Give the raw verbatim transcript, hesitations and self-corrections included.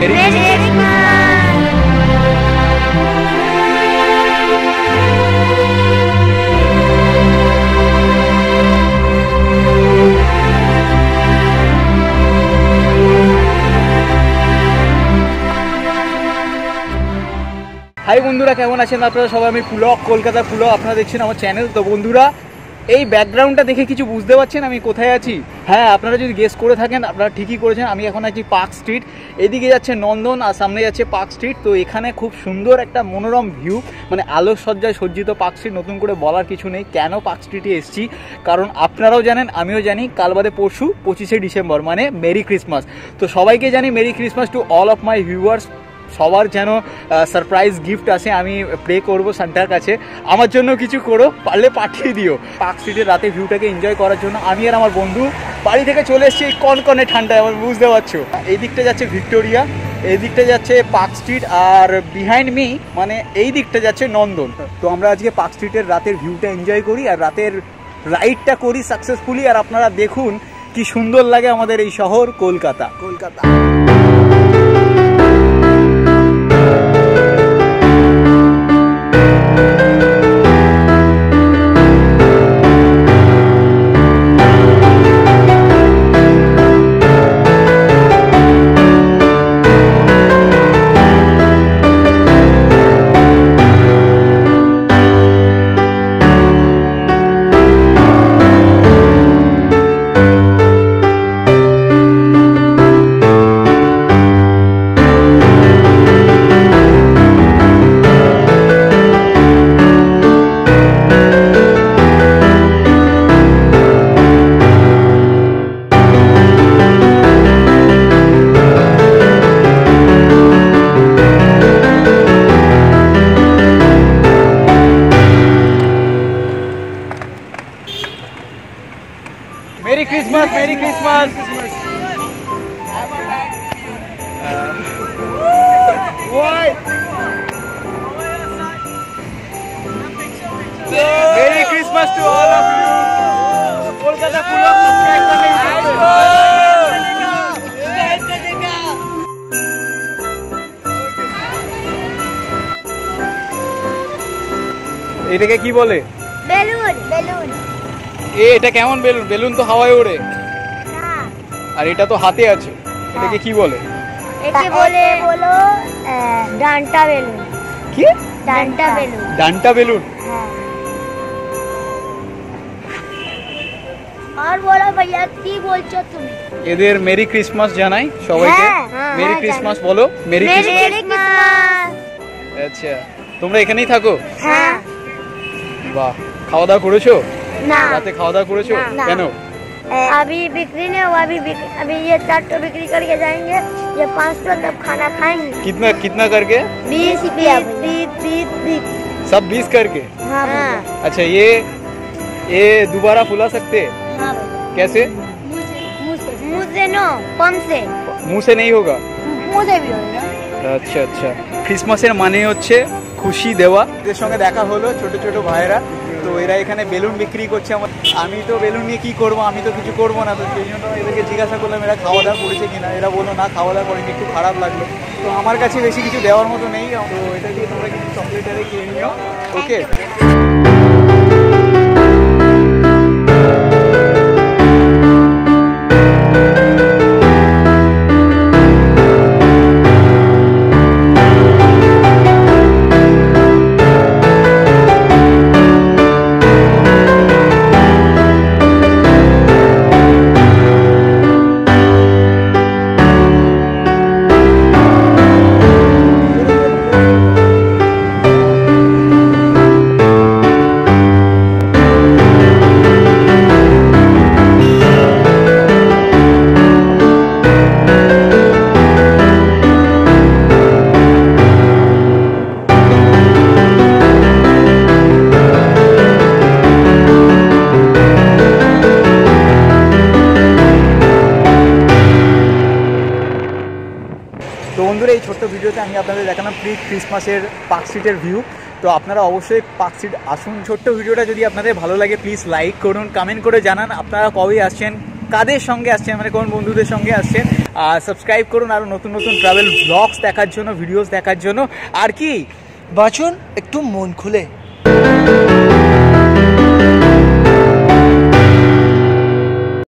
High বন্ধুরা, কেমন আছেন আপনারা সবাই? আমি পুলক, কলকাতা পুলক, আপনারা দেখছেন আমার চ্যানেল। তো বন্ধুরা, এই ব্যাকগ্রাউন্ডটা দেখে কিছু বুঝতে পারছেন আমি কোথায় আছি? হ্যাঁ, আপনারা যদি গেস করে থাকেন আপনারা ঠিকই করেছেন। আমি এখন আছি পার্ক স্ট্রিট। এদিকে যাচ্ছে নন্দন আর সামনে যাচ্ছে পার্ক স্ট্রিট। তো এখানে খুব সুন্দর একটা মনোরম ভিউ, মানে আলোকসজ্জায় সজ্জিত পার্ক স্ট্রিট। নতুন করে বলার কিছু নেই কেন পার্ক স্ট্রিটে এসেছি, কারণ আপনারাও জানেন আমিও জানি কাল বাদে পরশু পঁচিশে ডিসেম্বর, মানে মেরি ক্রিসমাস। তো সবাইকে জানি merry Christmas to all of my viewers. সবার যেন সারপ্রাইজ গিফট আসে। আমি প্রে করবো সান্টার কাছে আমার জন্য কিছু করো, পারলে পাঠিয়ে দিও। পার্ক স্ট্রিটের রাতে ভিউটাকে এনজয় করার জন্য আমি আর আমার বন্ধু বাড়ি থেকে চলে এসেছি এই কনকনে ঠান্ডায়, আমার বুঝতে পারছো। এই দিকটা যাচ্ছে ভিক্টোরিয়া, এই দিকটা যাচ্ছে পার্ক স্ট্রিট, আর বিহাইন্ড মি মানে এই দিকটা যাচ্ছে নন্দন। তো আমরা আজকে পার্ক স্ট্রিটের রাতের ভিউটা এনজয় করি আর রাতের রাইডটা করি সাকসেসফুলি। আর আপনারা দেখুন কি সুন্দর লাগে আমাদের এই শহর Kolkata. Kolkata Merry Christmas, Merry Christmas. Why? Merry Christmas to all of you. Kolkata Pulak subscribe करने এটাকে কি বলে? বেলুন। বেলুন। এ এটা কেমন বেলুন? বেলুন তো হাওয়ায় ওড়ে। না, আর এটা তো হাতে আছে। এটাকে কি বলে? একে বলে বলো ডান্টা বেলুন। কি? ডান্টা বেলুন। ডান্টা বেলুন। হ্যাঁ। আর বলো ভাইয়া, কি বলছো তুমি? এদের মেরি ক্রিসমাস জানাই সবাইকে। মেরি ক্রিসমাস বলো। Merry Christmas. আচ্ছা, তোমরা এখানেই থাকো? হ্যাঁ। বাহ, খাওয়া দাওয়া করেছো? না। রাতে খাওয়া दावा করেছো? কেন? अभी बिक्री नहीं हुआ, अभी अभी ये चार तो बिक्री करके जाएंगे, ये पाँच तो तब खाना खाएंगे। कितना कितना करके? बीस बीस बीस बीस बीस सब बीस करके। हाँ। अच्छा, ये ये दोबारा फुला सकते? हाँ। कैसे? मुँह से मुँह से नो, पंप से। मुँह से नहीं होगा? मुँह से भी होगा। আচ্ছা আচ্ছা, ক্রিসমাসের মানে হচ্ছে খুশি দেওয়া। এদের সঙ্গে দেখা হলো, ছোট ছোট ভাইরা। তো এরা এখানে বেলুন বিক্রি করছে। আমার আমি তো বেলুন নিয়ে কী করবো, আমি তো কিছু করবো না। তো সেই জন্য এদেরকে জিজ্ঞাসা করলাম এরা খাওয়া দাওয়া করেছে কিনা। এরা বললো না, খাওয়া দাওয়া করেনি, একটু খারাপ লাগলো। তো আমার কাছে বেশি কিছু দেওয়ার মতো নেই। তো এটা দিয়ে তোমরা কিছু চকলেট আরে কিনে নিও। ওকে। তো বন্ধুরা, এই ছোট্ট ভিডিওতে আমি আপনাদের দেখালাম প্রি ক্রিসমাসের পার্ক স্ট্রিটের ভিউ। তো আপনারা অবশ্যই পার্ক স্ট্রিট আসুন। ছোট্ট ভিডিওটা যদি আপনাদের ভালো লাগে প্লিজ লাইক করুন, কমেন্ট করে জানান আপনারা কবে আসছেন, কাদের সঙ্গে আসছেন, মানে কোন বন্ধুদের সঙ্গে আসছেন। আর সাবস্ক্রাইব করুন আরও নতুন নতুন ট্রাভেল ব্লগস দেখার জন্য, ভিডিওস দেখার জন্য। আর কি বাঁচুন একটু মন খুলে।